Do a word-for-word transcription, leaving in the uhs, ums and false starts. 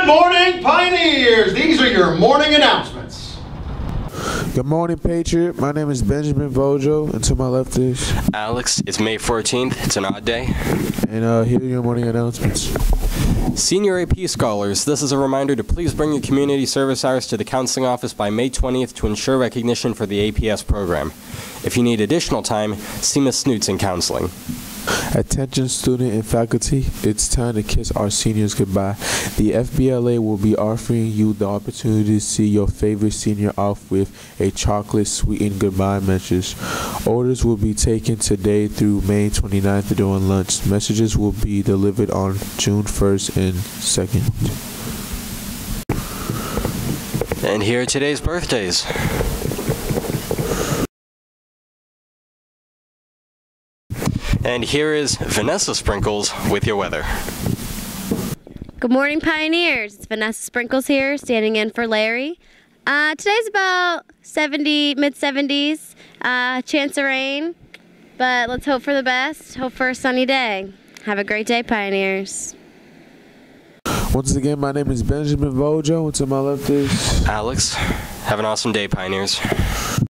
morning, Pioneers! These are your morning announcements. Good morning, Patriot. My name is Benjamin Vojo, and to my left is Alex. It's May fourteenth. It's an odd day. And uh, here are your morning announcements. Senior A P scholars, this is a reminder to please bring your community service hours to the counseling office by May twentieth to ensure recognition for the A P S program. If you need additional time, see Miz Snoots in counseling. Attention student and faculty, it's time to kiss our seniors goodbye. The F B L A will be offering you the opportunity to see your favorite senior off with a chocolate sweetened goodbye message. Orders will be taken today through May twenty-ninth during lunch. Messages will be delivered on June first and second. And here are today's birthdays. And here is Vanessa Sprinkles with your weather. Good morning, Pioneers. It's Vanessa Sprinkles here, standing in for Larry. Uh, today's about seventy, mid seventies, uh, chance of rain, but let's hope for the best. Hope for a sunny day. Have a great day, Pioneers. Once again, my name is Benjamin Vojo, and to my left is Alex. Have an awesome day, Pioneers.